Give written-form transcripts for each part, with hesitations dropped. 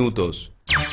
minutos.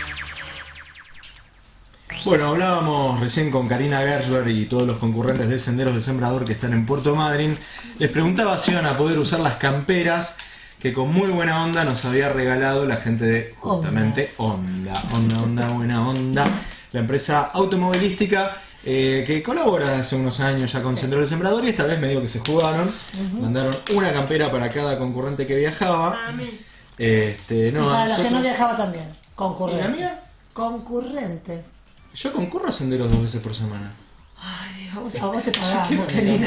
Bueno, hablábamos recién con Karina Gershberg y todos los concurrentes de Senderos del Sembrador que están en Puerto Madryn. Les preguntaba si iban a poder usar las camperas que con muy buena onda nos había regalado la gente de justamente Honda, buena onda, la empresa automovilística que colabora hace unos años ya con Senderos del Sembrador, y esta vez medio que se jugaron, mandaron una campera para cada concurrente que viajaba. Para mí. No, para los nosotros... que no viajaba también, concurrentes. ¿Y la mía? Concurrentes. Yo concurro a Senderos 2 veces por semana. Ay, Dios, a vos te pagamos, querida.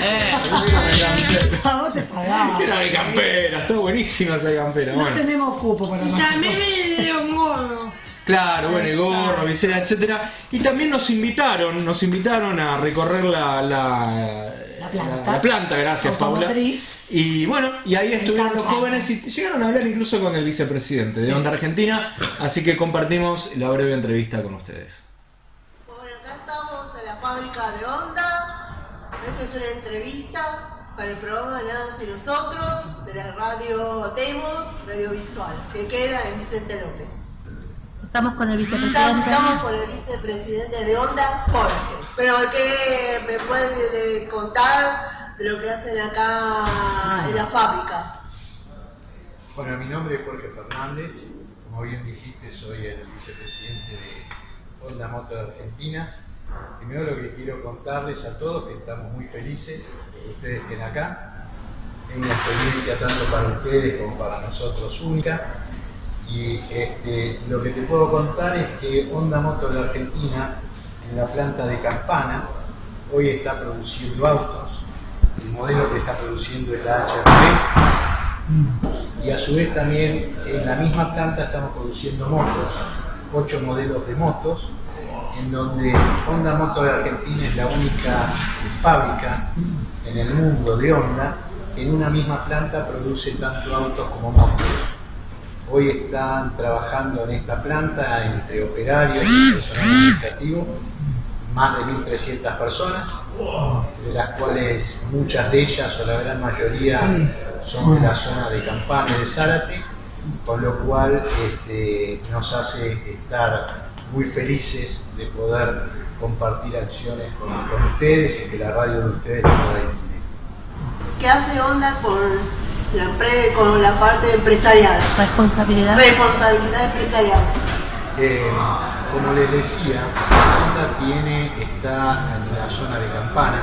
A vos te pagamos. Quiero mi campera, está buenísima esa campera. No tenemos cupo para más. También me dio un gorro. Claro, bueno, el gorro, visera, etcétera. Y también nos invitaron a recorrer la planta, gracias Paula. Y bueno, y ahí estuvieron los jóvenes y llegaron a hablar incluso con el vicepresidente de Honda Argentina, así que compartimos la breve entrevista con ustedes. Bueno, acá estamos en la fábrica de Honda. Esta es una entrevista para el programa Nada Sin Nosotros de la radio Demos, Radio Visual, que queda en Vicente López. Estamos con el vicepresidente. Estamos con el vicepresidente de Honda, Jorge. Pero ¿qué me puede contar de lo que hacen acá en la fábrica? Bueno, mi nombre es Jorge Fernández. Como bien dijiste, soy el vicepresidente de Honda Motor Argentina. Primero lo que quiero contarles a todos que estamos muy felices de que ustedes estén acá. Es una experiencia tanto para ustedes como para nosotros única. Y lo que te puedo contar es que Honda Motor de Argentina, en la planta de Campana, hoy está produciendo autos. El modelo que está produciendo es la HR-V, y a su vez también en la misma planta estamos produciendo motos, 8 modelos de motos, en donde Honda Motor de Argentina es la única fábrica en el mundo de Honda que en una misma planta produce tanto autos como motos. Hoy están trabajando en esta planta entre operarios y personal administrativo más de 1.300 personas, de las cuales muchas de ellas o la gran mayoría son de la zona de Campana y de Zárate, con lo cual nos hace estar muy felices de poder compartir acciones con ustedes y que la radio de ustedes lo pueda difundir. ¿Qué hace Honda con la parte empresarial? Responsabilidad Empresarial. Como les decía, Honda está en la zona de Campana,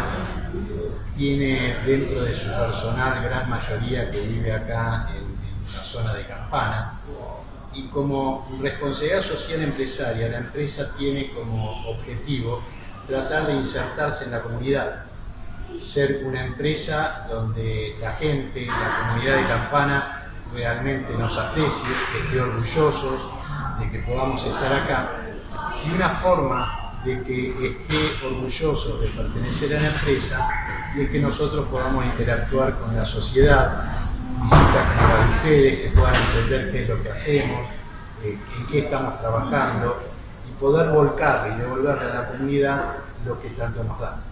tiene dentro de su personal gran mayoría que vive acá en la zona de Campana, y como responsabilidad social empresaria, la empresa tiene como objetivo tratar de insertarse en la comunidad, ser una empresa donde la gente, la comunidad de Campana realmente nos aprecie, que esté orgullosos de que podamos estar acá, y una forma de que esté orgulloso de pertenecer a la empresa y es que nosotros podamos interactuar con la sociedad, visitas como la de ustedes, que puedan entender qué es lo que hacemos, en qué estamos trabajando, y poder volcar y devolverle a la comunidad lo que tanto nos da.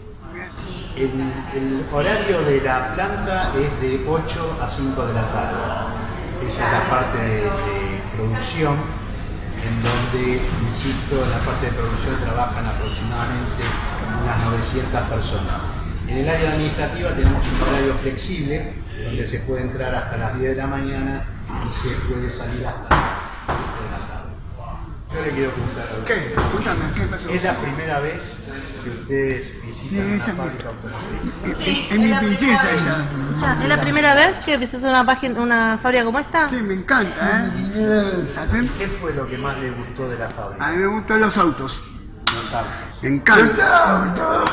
El horario de la planta es de 8 a 5 de la tarde. Esa es la parte de producción, en donde, insisto, en la parte de producción trabajan aproximadamente unas 900 personas. En el área administrativa tenemos un horario flexible, donde se puede entrar hasta las 10 de la mañana y se puede salir hasta las 5 de la tarde. Yo le quiero preguntar algo. ¿Qué? Cuéntame, ¿qué pasó? ¿Es la primera vez que ustedes visitan una fábrica automotriz? Sí, Es mi princesa ella. ¿Es la primera vez que visitas una fábrica como esta? Sí, me encanta, ¿eh? ¿Qué fue lo que más le gustó de la fábrica? A mí me gustan los autos. Los autos. Me encanta. Los autos.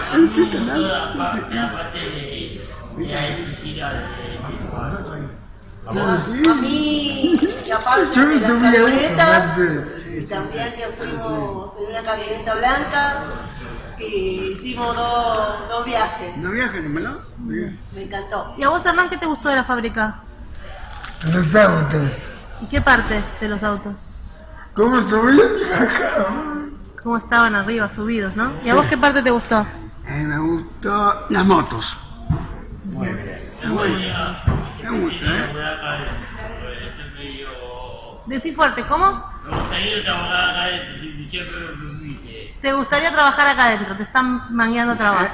A mí, y aparte Yo me de las subí a camionetas, un- y también que fuimos en una camioneta blanca, que hicimos dos viajes. ¿No viajan, no? Bien. Me encantó. ¿Y a vos, Hernán, qué te gustó de la fábrica? Los autos. ¿Y qué parte de los autos? ¿Cómo subían y bajaban? ¿Cómo estaban arriba, subidos, no? ¿Y a vos qué parte te gustó? Me gustó las motos. Muy bien. Me gusta, ¿eh? Decí fuerte, ¿cómo? Me gustaría trabajar acá adentro, si siempre me permite. ¿Te gustaría trabajar acá adentro? Te están mangueando trabajo.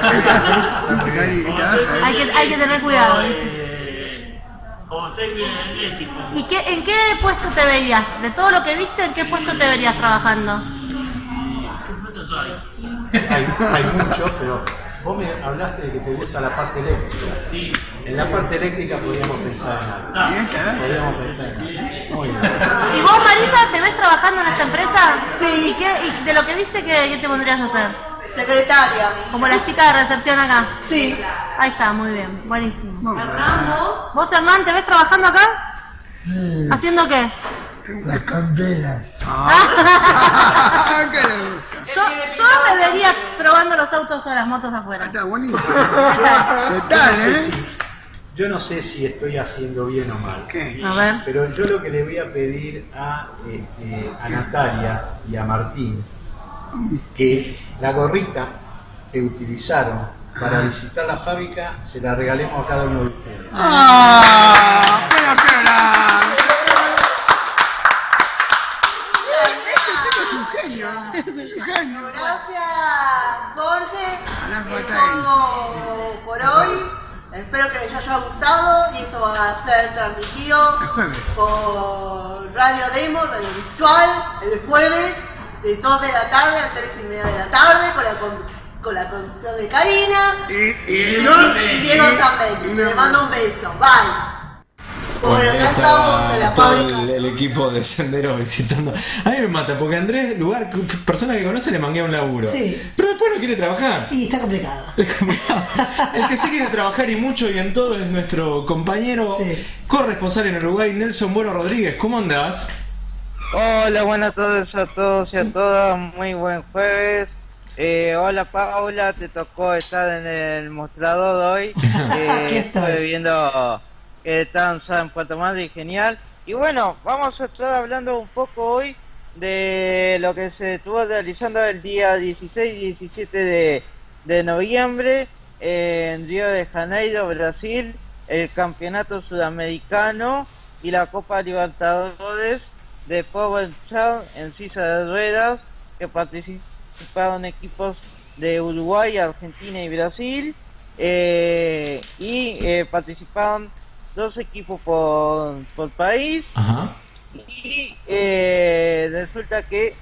Hay que tener cuidado. Como técnico energético. ¿Y en qué puesto te verías? De todo lo que viste, ¿en qué puesto te verías trabajando? ¿Qué fotos hay? Hay muchos, pero vos me hablaste de que te gusta la parte eléctrica. Sí. En la parte eléctrica podríamos pensar en algo. Podríamos pensar en algo. Muy bien. ¿Y vos, Marisa, te ves trabajando en esta empresa? Sí. ¿Y de lo que viste, qué te pondrías a hacer? Secretaria. Como las chicas de recepción acá. Sí. Ahí está, muy bien, buenísimo. Hernán, vos. ¿Vos, Hernán, te ves trabajando acá? Sí, ¿Haciendo qué? las candelas. Yo me vería probando los autos o las motos afuera. Está buenísimo. ¿Qué tal, Yo no sé si estoy haciendo bien o mal. ¿Qué? A ver. Pero yo lo que le voy a pedir a Natalia y a Martín, que la gorrita que utilizaron para visitar la fábrica se la regalemos a cada uno de ustedes. ¡Pero Este es un genio. Gracias, Jorge. Hola, Es Jorge. todo por hoy. Espero que les haya gustado y esto va a ser transmitido jueves. por Radio Demo, Radio Visual, el jueves de 2 de la tarde a 3:30 de la tarde con la conducción de Karina y Diego Zambelli. Les mando un beso. Bye. Bueno, Bueno, acá estamos en la todo fábrica. el equipo de Senderos visitando. A mí me mata, porque Andrés, persona que conoce, le manguea un laburo. Sí. Pero después no quiere trabajar. Y está complicado. Es complicado. El que sí quiere trabajar y mucho y en todo es nuestro compañero Sí. corresponsal en Uruguay, Nelson Bueno Rodríguez. ¿Cómo andás? Hola, buenas tardes a todos y a todas, muy buen jueves. Hola Paula, te tocó estar en el mostrador hoy. Aquí estoy. Estoy viendo que están en Puerto Madryn, genial. Y bueno, vamos a estar hablando un poco hoy de lo que se estuvo realizando el día 16 y 17 de noviembre en Río de Janeiro, Brasil, el Campeonato Sudamericano y la Copa Libertadores de Power Challenge en silla de ruedas, que participaron equipos de Uruguay, Argentina y Brasil, y participaron 2 equipos por país. Ajá. Y resulta que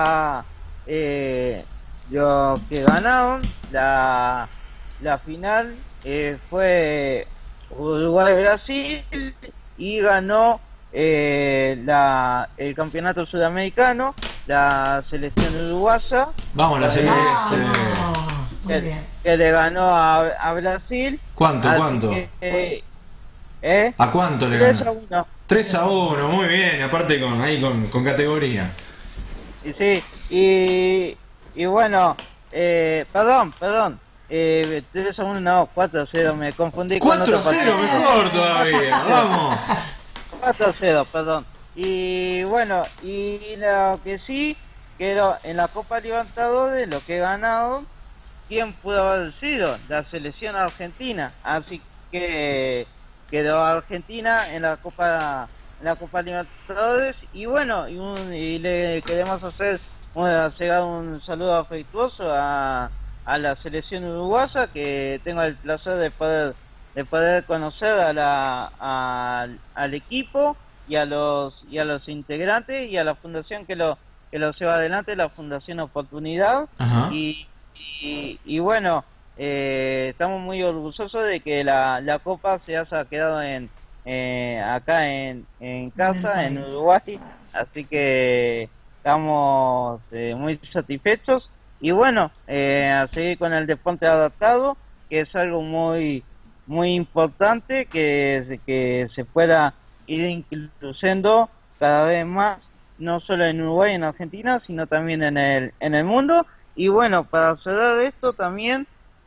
lo que ganaron la final fue Uruguay-Brasil y ganó el campeonato sudamericano la selección uruguaya. Vamos, la celeste. Muy bien. Que le ganó a Brasil. ¿Cuánto? Así ¿Cuánto? que, ¿A cuánto le 3-1. ganó? 3-1, muy bien, aparte con categoría. Y sí, y bueno, perdón, 3-1 no, 4-0, me confundí con otro 4-0, partido. mejor todavía, vamos. 4-0, perdón. Y bueno, y lo que sí, quedó en la Copa Libertadores, lo que he ganado, ¿quién pudo haber sido? La selección argentina. Así que quedó Argentina en la Copa Libertadores. Y bueno, y le queremos llegar un saludo afectuoso a la selección uruguaya, que tengo el placer de poder conocer al equipo y a los integrantes y a la fundación que lo lleva adelante, la Fundación Oportunidad. Ajá. Y bueno, estamos muy orgullosos de que la copa se haya quedado acá en casa, en Uruguay, así que estamos muy satisfechos. Y bueno, a seguir con el deporte adaptado, que es algo muy muy importante, que se pueda ir incluyendo cada vez más, no solo en Uruguay, en Argentina, sino también en el mundo. Y bueno, para cerrar esto también,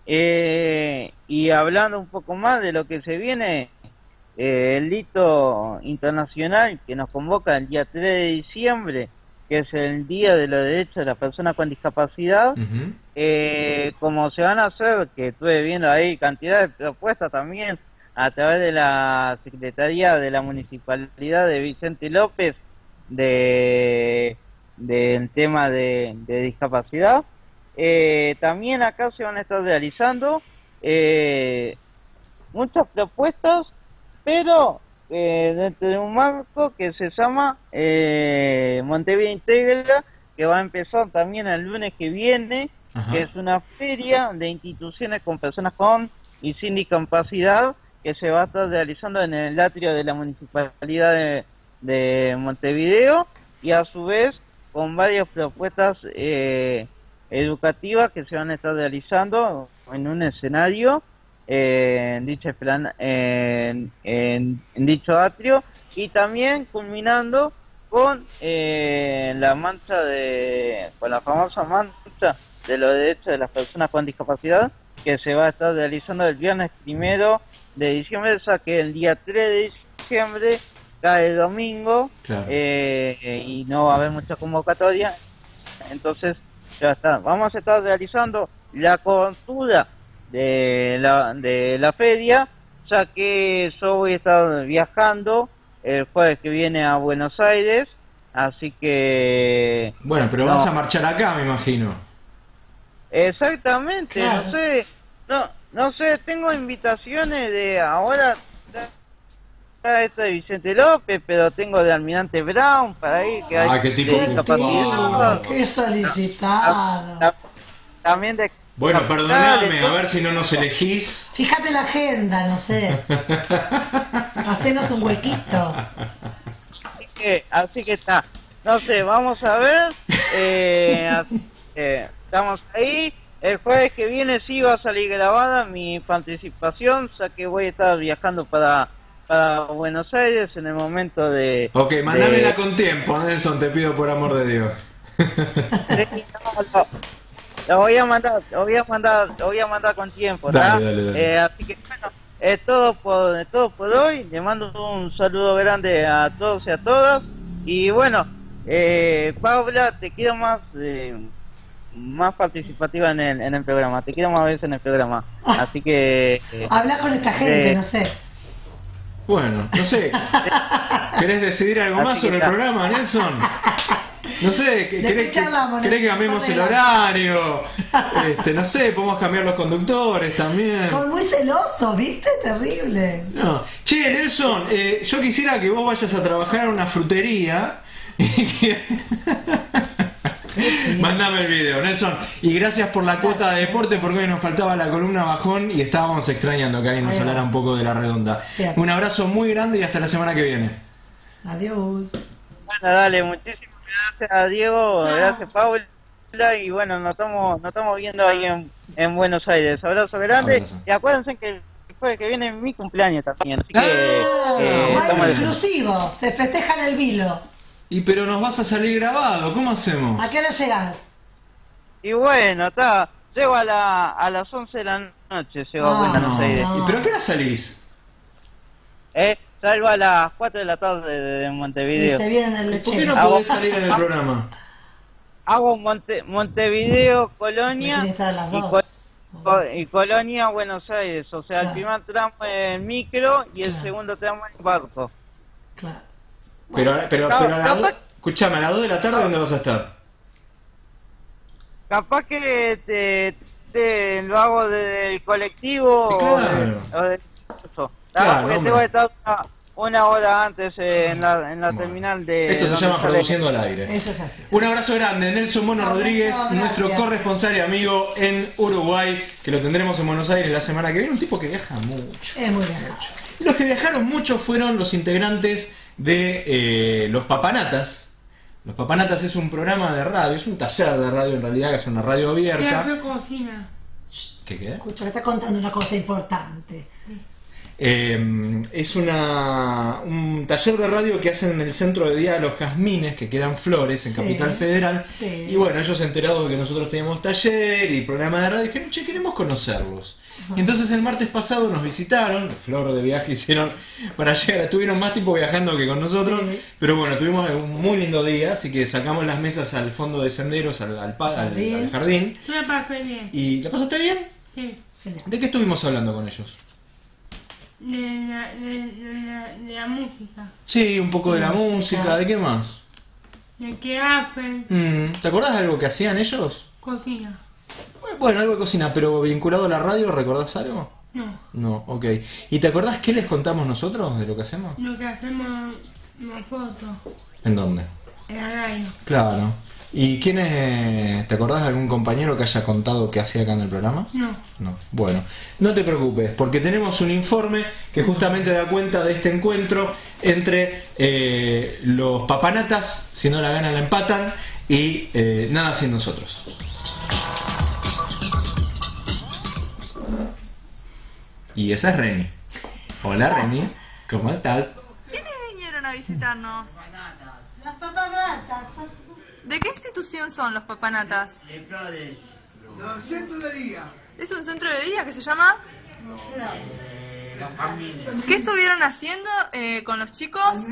y hablando un poco más de lo que se viene, el hito internacional que nos convoca el día 3 de diciembre, que es el Día de los Derechos de las Personas con Discapacidad. Como se van a hacer, que estuve viendo ahí cantidad de propuestas también a través de la Secretaría de la Municipalidad de Vicente López, del tema de discapacidad. También acá se van a estar realizando muchas propuestas, pero dentro de un marco que se llama Montevideo Integra, que va a empezar también el lunes que viene. Ajá. Que es una feria de instituciones con personas con y sin discapacidad, que se va a estar realizando en el atrio de la Municipalidad de Montevideo, y a su vez con varias propuestas educativas que se van a estar realizando en un escenario en dicho atrio, y también culminando con la famosa marcha de los derechos de las personas con discapacidad, que se va a estar realizando el viernes 1 de diciembre, o sea que el día 3 de diciembre cae el domingo. Claro. Y no va a haber mucha convocatoria, entonces ya está. Vamos a estar realizando la cobertura de la feria, ya que yo voy a estar viajando el jueves que viene a Buenos Aires, así que... Bueno, pero vas a marchar acá, me imagino. Exactamente, claro. No sé, tengo invitaciones de ahora esta de Vicente López, pero tengo de Almirante Brown para ir, que hay qué tipo discapacidad. Qué solicitado. También de... Bueno, perdóname, a ver si no nos elegís. Fíjate la agenda, no sé. Hacenos un huequito. Así que está. No sé, vamos a ver. Estamos ahí. El jueves que viene sí va a salir grabada mi participación, ya que voy a estar viajando para Buenos Aires en el momento de... Ok, mandámela con tiempo, Nelson, te pido por amor de Dios. Lo voy a mandar con tiempo, dale. así que bueno, es todo por hoy. Le mando un saludo grande a todos y a todas. Y bueno, Paula, te quiero más participativa en el programa. Te quiero más veces en el programa. Así que... habla con esta gente, no sé. Bueno, no sé. ¿Querés decidir algo más sobre el programa, Nelson? No sé, ¿querés que cambiemos el horario? No sé, podemos cambiar los conductores también. Son muy celosos, ¿viste? Terrible. No. Che, Nelson, yo quisiera que vos vayas a trabajar en una frutería. Mándame el video, Nelson. Y gracias por la cuota de deporte, porque hoy nos faltaba la columna bajón y estábamos extrañando que alguien nos hablara un poco de la redonda. Cierto. Un abrazo muy grande y hasta la semana que viene. Adiós. Bueno, dale, muchísimas gracias a Diego, gracias Paula, y bueno, nos estamos viendo ahí en Buenos Aires. Abrazo grande. Abrazo. Y acuérdense que el jueves que viene es mi cumpleaños también, así que bueno, inclusivo, se festeja en el Vilo. Pero nos vas a salir grabado, ¿cómo hacemos? ¿A qué hora llegás? Y bueno, llego a las 11 de la noche, llego a Buenos Aires. ¿Y pero a qué hora salís? Salgo a las 4 de la tarde de Montevideo. Y se viene el lechero. ¿Por qué no podés salir en el programa? Hago Montevideo, Colonia y Colonia, Buenos Aires. O sea, claro. El primer tramo en micro y el segundo tramo en barco. Claro. Pero escuchame, a las 2 de la tarde, ¿dónde vas a estar? Capaz que lo hago del colectivo. Claro. o de eso. Claro, porque tengo que estar una hora antes en la terminal de... Esto se llama Produciendo al Aire. Eso es así. Un abrazo grande, Nelson Mono Rodríguez, nuestro corresponsal y amigo en Uruguay, que lo tendremos en Buenos Aires la semana que viene. Un tipo que viaja mucho. Es muy viajado. Y los que viajaron mucho fueron los integrantes de Los Papanatas. Los Papanatas es un programa de radio, es un taller de radio en realidad, que es una radio abierta. ¿Qué? Escucha, me está contando una cosa importante. Es un taller de radio que hacen en el Centro de Día de los Jazmines, que queda en Flores, en Capital Federal. Sí. Y bueno, ellos enterados de que nosotros teníamos taller y programa de radio, dijeron, che, queremos conocerlos. Y entonces el martes pasado nos visitaron, Flor de viaje hicieron para llegar, estuvieron más tiempo viajando que con nosotros, pero bueno, tuvimos un muy lindo día, así que sacamos las mesas al fondo de senderos, al jardín. Yo me pasé bien. ¿Y la pasaste bien? Sí. ¿De qué estuvimos hablando con ellos? De la música. Sí, un poco de la música, ¿de qué más? ¿De qué hacen? ¿Te acordás de algo que hacían ellos? Cocina. Bueno, algo de cocina, pero vinculado a la radio, ¿recordás algo? No. No, ok. ¿Y te acordás qué les contamos nosotros de lo que hacemos? Lo que hacemos nosotros. ¿En dónde? En la radio. Claro. ¿Y quién es? ¿Te acordás de algún compañero que haya contado qué hacía acá en el programa? No. No. Bueno, no te preocupes, porque tenemos un informe que justamente da cuenta de este encuentro entre los papanatas, si no la ganan la empatan, y nada sin nosotros. Y esa es Reni. Hola Reni, ¿cómo estás? ¿Quiénes vinieron a visitarnos? Las papanatas. ¿De qué institución son los papanatas? De Flores. Los centros de día. ¿Es un centro de día que se llama? Los familias. ¿Qué estuvieron haciendo con los chicos?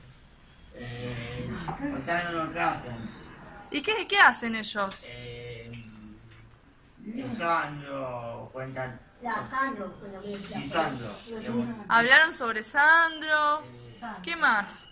Contando los casos. ¿Y qué hacen ellos? Sandro, cuentan. Sandro, con la Y Sandro. ¿Hablaron sobre Sandro? ¿Qué más?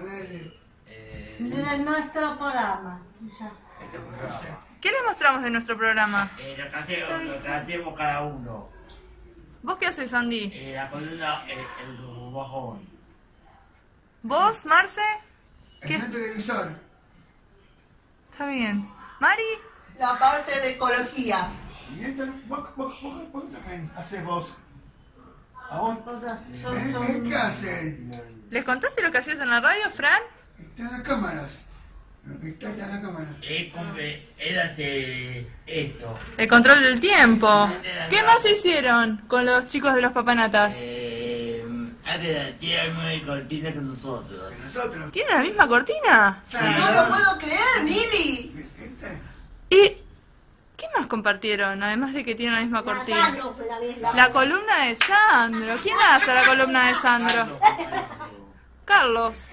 De nuestro programa. ¿Qué les mostramos de nuestro programa? Lo que hacemos cada uno. ¿Vos qué haces, Andy? La columna, el bajón. ¿Vos, Marce? ¿Qué? El televisor. Está bien. ¿Mari? La parte de ecología. Y esto, vos también haces vos. ¿A vos? ¿Qué hacen? ¿Les contaste lo que hacías en la radio, Fran? Están las cámaras. Lo que está en la cámara. Él hace esto. El control del tiempo. ¿Qué más hicieron con los chicos de los papanatas? Hace la tierra y cortina con nosotros. Nosotros. ¿Tienen la misma cortina? No lo puedo creer, Mili. ¿Y qué más compartieron? Además de que tienen la misma cortina. La columna de Sandro. ¿Quién hace la columna de Sandro? Carlos.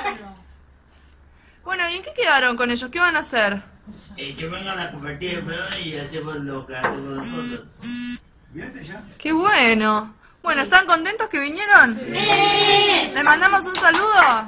Bueno, ¿y en qué quedaron con ellos? ¿Qué van a hacer? Que vengan a compartir el programa y hacemos lo que hacemos nosotros. ¿Viste ya? ¡Qué bueno! Bueno, ¿están contentos que vinieron? ¡Sí! ¿Le mandamos un saludo?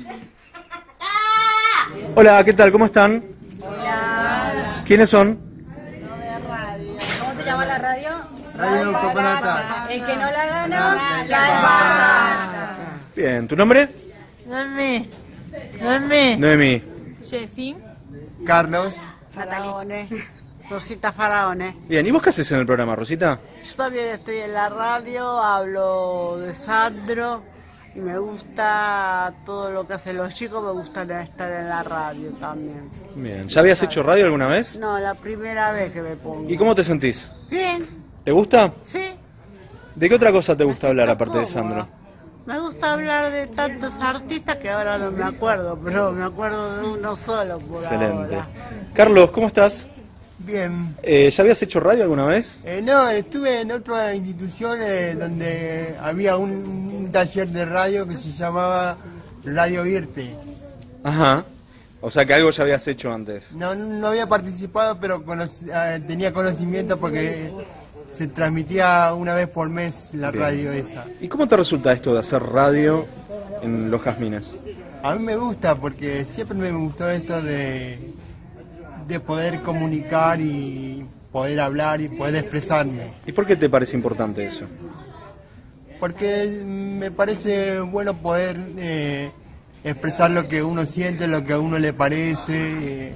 Hola, ¿qué tal? ¿Cómo están? Hola. ¿Quiénes son? ¿Cómo se llama la radio? Radio Papanata. El que no la gana, la embarra. Bien, ¿tu nombre? Noemí. Noemí. Jessy. Carlos. Natalie. Rosita Faraone. Bien, ¿y vos qué haces en el programa, Rosita? Yo también estoy en la radio, hablo de Sandro y me gusta todo lo que hacen los chicos, me gusta estar en la radio también. Bien, ¿ya habías hecho radio alguna vez? No, la primera vez que me pongo. ¿Y cómo te sentís? Bien. ¿Te gusta? Sí. ¿De qué otra cosa te gusta hablar aparte de Sandro? Me gusta hablar de tantos artistas que ahora no me acuerdo, pero me acuerdo de uno solo por Excelente. ahora. Carlos, ¿cómo estás? Bien. ¿Ya habías hecho radio alguna vez? No, estuve en otra institución donde había un taller de radio que se llamaba Radio Irte. Ajá. O sea que algo ya habías hecho antes. No había participado, pero tenía conocimiento porque se transmitía una vez por mes la Bien. radio esa. ¿Y cómo te resulta esto de hacer radio en Los Jazmines? A mí me gusta porque siempre me gustó esto de poder comunicar y poder hablar y poder expresarme. ¿Y por qué te parece importante eso? Porque me parece bueno poder expresar lo que uno siente, lo que a uno le parece.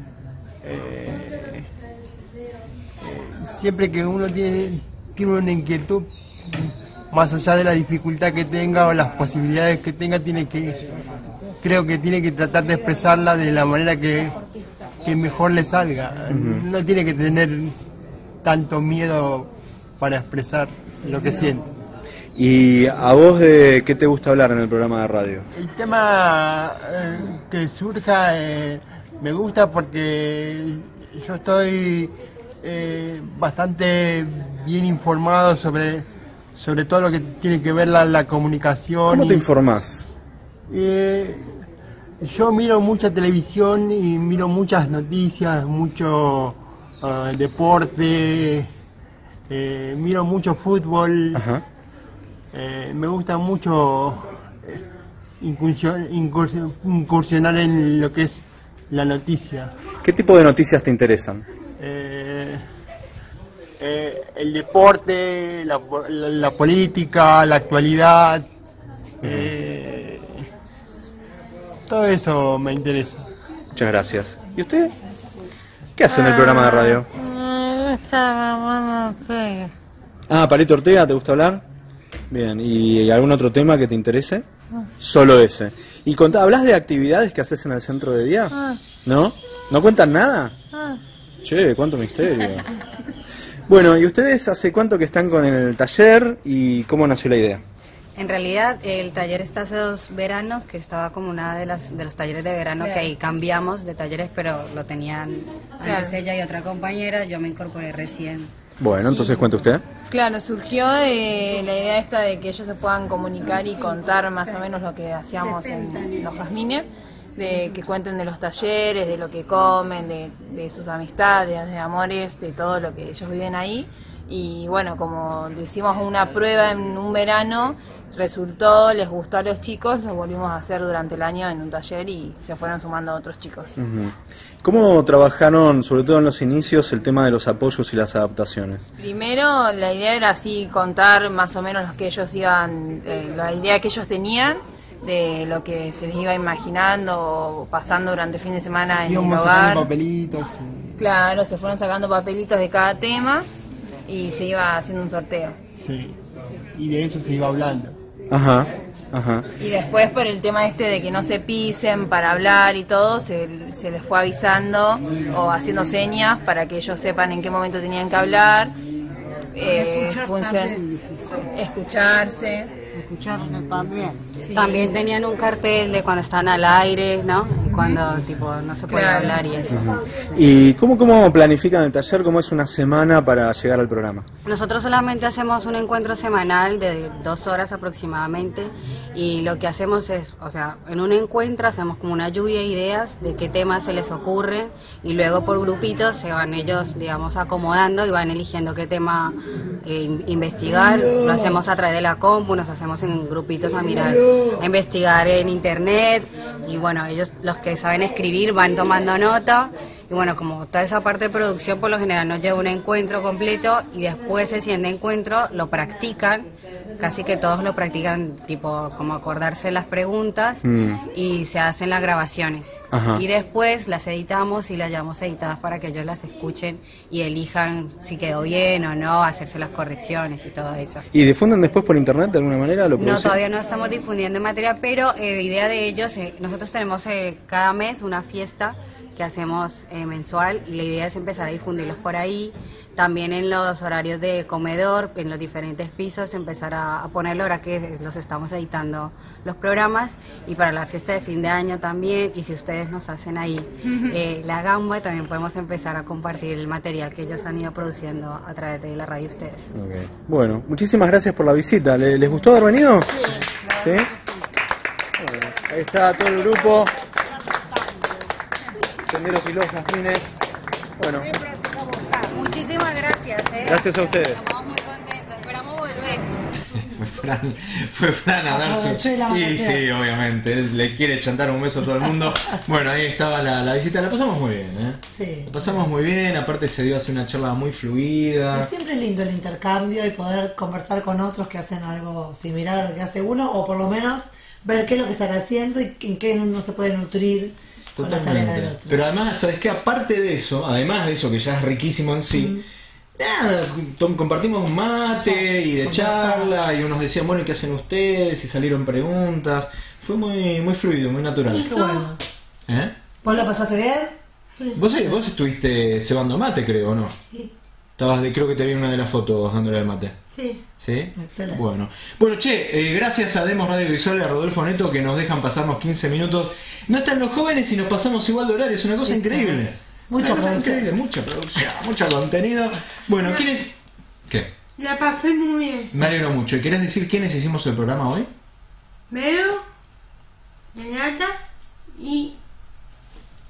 Siempre que uno tiene una inquietud, más allá de la dificultad que tenga o las posibilidades que tenga, creo que tiene que tratar de expresarla de la manera que mejor le salga. No tiene que tener tanto miedo para expresar lo que siente. ¿Y a vos de qué te gusta hablar en el programa de radio? El tema que surja me gusta porque yo estoy bastante bien informado sobre todo lo que tiene que ver la comunicación. ¿Cómo te informás? Yo miro mucha televisión y miro muchas noticias, mucho deporte, miro mucho fútbol. Ajá. Me gusta mucho incursionar en lo que es la noticia. ¿Qué tipo de noticias te interesan? El deporte, la política, la actualidad, todo eso me interesa. Muchas gracias. ¿Y usted? ¿Qué hace en el programa de radio? Palito Ortega, ¿te gusta hablar? Bien, ¿y algún otro tema que te interese? Solo ese. ¿Y hablas de actividades que haces en el centro de día? ¿No? ¿No cuentan nada? Che, cuánto misterio. Bueno, ¿y ustedes hace cuánto que están con el taller y cómo nació la idea? En realidad el taller está hace 2 veranos, que estaba como una de los talleres de verano, que ahí cambiamos de talleres, pero lo tenían antes ella y otra compañera, yo me incorporé recién. Bueno, entonces cuente usted. Claro, surgió de la idea esta de que ellos se puedan comunicar y contar más o menos lo que hacíamos en los jazmines, de que cuenten de los talleres, de lo que comen, de sus amistades, de amores, de todo lo que ellos viven ahí. Y bueno, como hicimos una prueba en un verano, resultó, les gustó a los chicos, lo volvimos a hacer durante el año en un taller y se fueron sumando otros chicos. ¿Cómo trabajaron, sobre todo en los inicios, el tema de los apoyos y las adaptaciones? Primero la idea era así contar más o menos los que ellos iban, la idea que ellos tenían, de lo que se les iba imaginando o pasando durante el fin de semana en el hogar. Papelitos. Claro, se fueron sacando papelitos de cada tema y se iba haciendo un sorteo. Sí, y de eso se iba hablando. Ajá, ajá. Y después por el tema este de que no se pisen para hablar y todo, se les fue avisando o haciendo señas para que ellos sepan en qué momento tenían que hablar, escucharse. Escucharme también. Sí. También tenían un cartel de cuando están al aire, ¿no? Y cuando tipo no se puede hablar y eso. ¿Y cómo planifican el taller? ¿Cómo es una semana para llegar al programa? Nosotros solamente hacemos un encuentro semanal de 2 horas aproximadamente y lo que hacemos es, o sea, en un encuentro hacemos como una lluvia de ideas de qué temas se les ocurren y luego por grupitos se van ellos, digamos, acomodando y van eligiendo qué tema investigar. Lo hacemos a través de la compu, nos hacemos en grupitos a mirar, a investigar en internet y bueno, ellos los que saben escribir van tomando nota y bueno, como toda esa parte de producción por lo general nos lleva un encuentro completo y después ese encuentro lo practican, casi que todos lo practican tipo como acordarse las preguntas y se hacen las grabaciones. Ajá. Y después las editamos y las llevamos editadas para que ellos las escuchen y elijan si quedó bien o no, hacerse las correcciones y todo eso. ¿Y difunden después por internet de alguna manera? No, todavía no estamos difundiendo en materia, pero idea de ellos, nosotros tenemos cada mes una fiesta que hacemos mensual y la idea es empezar a difundirlos por ahí, también en los horarios de comedor, en los diferentes pisos, empezar a ponerlo ahora que los estamos editando los programas y para la fiesta de fin de año también, y si ustedes nos hacen ahí la gamba, también podemos empezar a compartir el material que ellos han ido produciendo a través de la radio ustedes. Okay. Bueno, muchísimas gracias por la visita. ¿Les gustó haber venido? Sí. Bueno, ahí está todo el grupo. Senderos y los jazmines. Bueno. Muchísimas gracias. Gracias a ustedes. Estamos muy contentos, esperamos volver. Fue Fran a dar su... Y sí, obviamente, él le quiere chantar un beso a todo el mundo. Bueno, ahí estaba la visita, la pasamos muy bien, ¿eh? Sí. La pasamos muy bien, aparte se dio así una charla muy fluida. Es siempre lindo el intercambio y poder conversar con otros que hacen algo similar a lo que hace uno, o por lo menos ver qué es lo que están haciendo y en qué uno se puede nutrir. Totalmente. Pero además, ¿sabes qué? Aparte de eso, además de eso que ya es riquísimo en sí, nada, compartimos un mate y de charla y unos decían, bueno, ¿y qué hacen ustedes? Y salieron preguntas. Fue muy fluido, muy natural. Qué bueno. ¿Eh? ¿Vos la pasaste bien? Sí. Vos estuviste cebando mate, creo, ¿o no? Sí. Creo que te vi en una de las fotos dándole el mate. Sí. ¿Sí? Excelente. Bueno, che, gracias a Demos Radio Visual y a Rodolfo Neto que nos dejan pasarnos 15 minutos. No están los jóvenes y nos pasamos igual de horario, es una cosa increíble. Mucha producción. Increíble, mucha producción, mucho contenido. Bueno, ¿quieres? ¿Qué? La pasé muy bien. Me alegro mucho. ¿Y querés decir quiénes hicimos el programa hoy? Vero, Renata y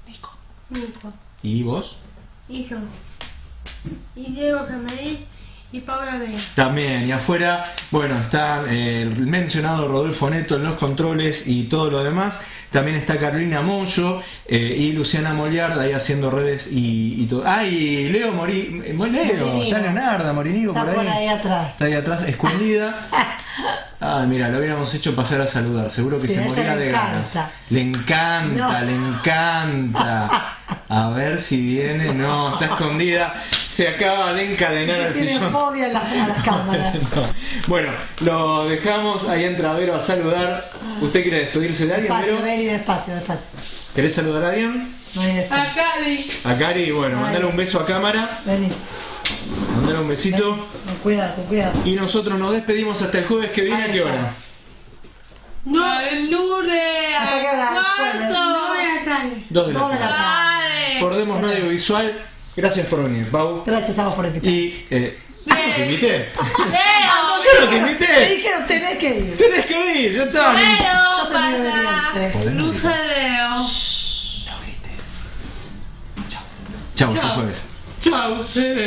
Nico. ¿Y vos? Y yo. Y Diego Camerí Y Paula Vega. También, y afuera, bueno, están el mencionado Rodolfo Neto en los controles y todo lo demás. También está Carolina Mollo y Luciana Moliard ahí haciendo redes y todo. Ah, y Leo Leo, está Leonarda Morinigo Está por ahí atrás. Está ahí atrás, escondida. Ah, mira, lo hubiéramos hecho pasar a saludar. Seguro que Sí, se a ella moría le de ganas. encanta. Le encanta, No. le encanta. A ver si viene. No, está escondida. Se acaba de encadenar al Tiene sillón. fobia a las cámaras. No. Bueno, lo dejamos. Ahí entra Vero a saludar. ¿Usted quiere despedirse de alguien, Despacio, Vero? Beli, despacio, despacio. ¿Querés saludar a alguien? No hay despacio. A Cari. A Cari, bueno, mandale un beso a cámara. Vení, Mandale un besito. con cuidado, con cuidado. Y nosotros nos despedimos hasta el jueves que viene. ¿A qué hora? No, el lunes. ¿Hasta qué hora? ¿Cuánto? 9 de la tarde. 2 de la 2 de la tarde. tarde. Por Demos Radio Visual. Gracias por venir, Pau. Gracias a vos por invitar. Y. ¿Yo no te invité? Leo. ¡Yo no te Te invité! dijeron, tenés que ir. ¡Tenés que ir! ¡Ya está! Yo soy muy Para obediente. Luz Leo. Chau, hasta el jueves. Chau.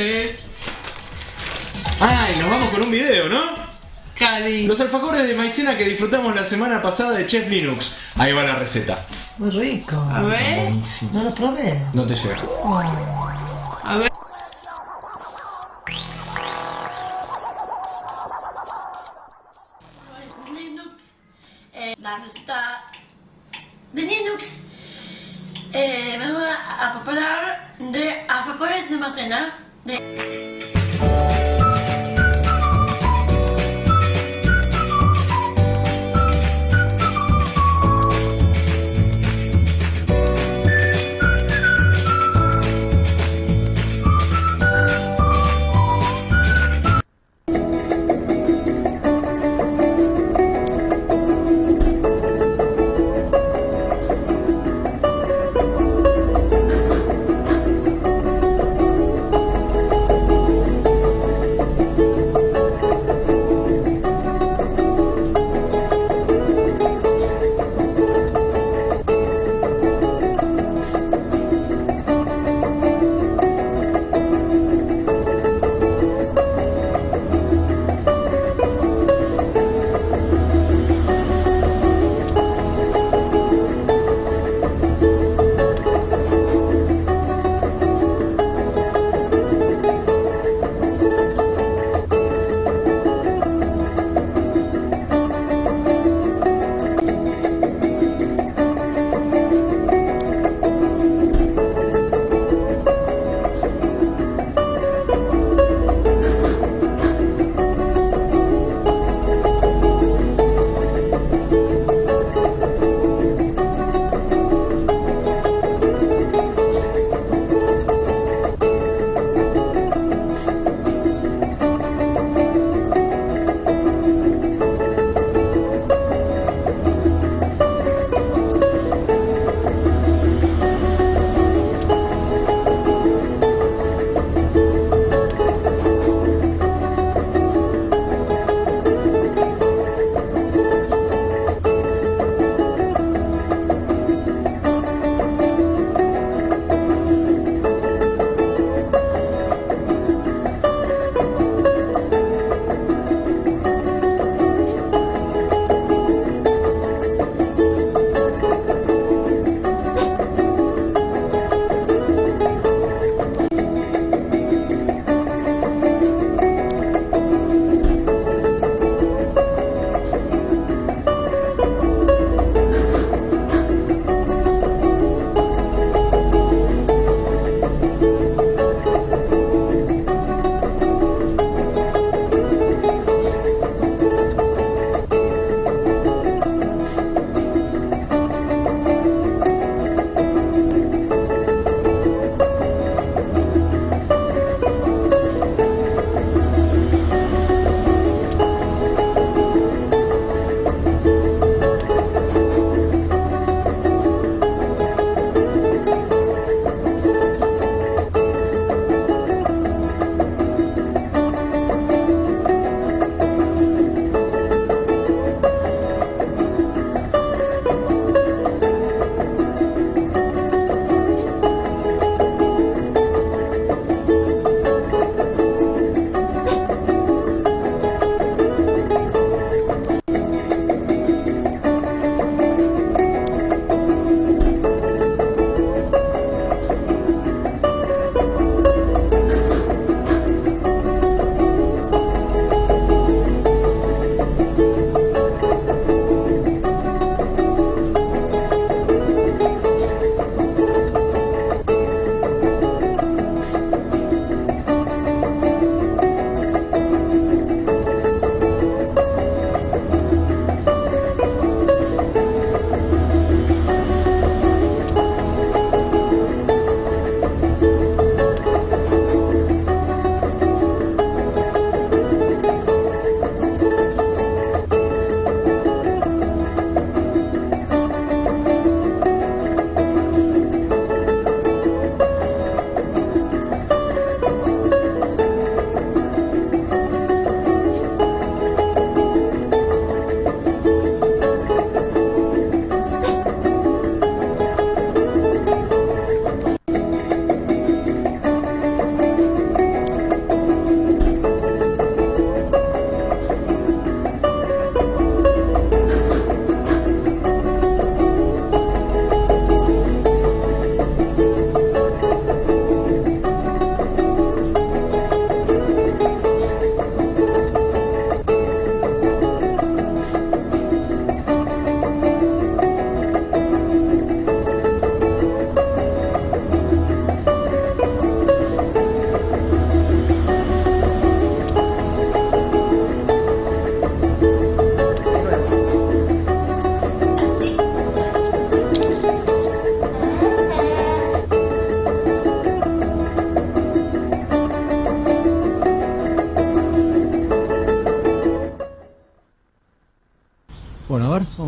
Ay, nos vamos con un video, ¿no? Cari. Los alfajores de maicena que disfrutamos la semana pasada de Chef Linux. Ahí va la receta. Muy rico. A ver. Buenísimo. No lo probé. No te llega. Oh. A ver. Linux, la receta de Linux, vengo a preparar de alfajores de maicena de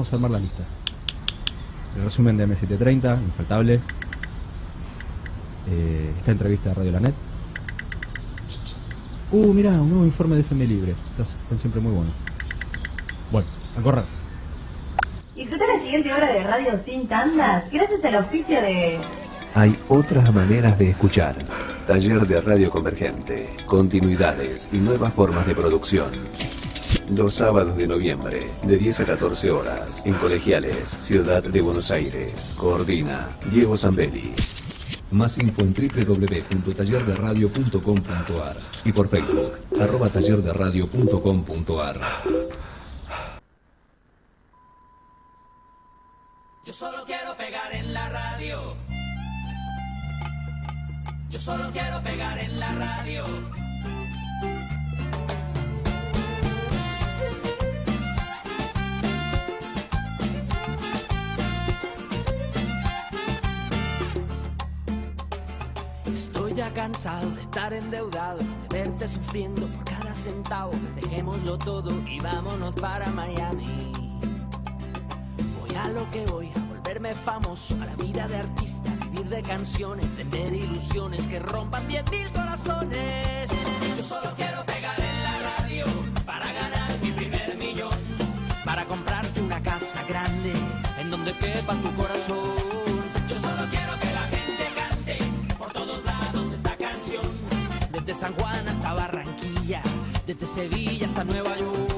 vamos a armar la lista. El resumen de M730, infaltable. Esta entrevista de Radio La Net. Mirá, un nuevo informe de FM Libre. Están siempre muy buenos. Bueno, a correr. Disfruta la siguiente hora de radio sin tandas gracias al auspicio de... Hay otras maneras de escuchar. Taller de Radio Convergente. Continuidades y nuevas formas de producción. Los sábados de noviembre, de 10 a 14 horas, en Colegiales, Ciudad de Buenos Aires. Coordina Diego Zambelli. Más info en www.tallerderadio.com.ar y por Facebook, @tallerderadio.com.ar. Yo solo quiero pegar en la radio. Yo solo quiero pegar en la radio. Estoy ya cansado de estar endeudado, de verte sufriendo por cada centavo. Dejémoslo todo y vámonos para Miami. Voy a lo que voy, a volverme famoso, a la vida de artista, vivir de canciones, vender ilusiones que rompan 10.000 corazones. Yo solo quiero pegar en la radio para ganar mi primer millón, para comprarte una casa grande en donde quepa tu corazón. Yo solo quiero que la gente cante por todos lados esta canción, desde San Juan hasta Barranquilla, desde Sevilla hasta Nueva York.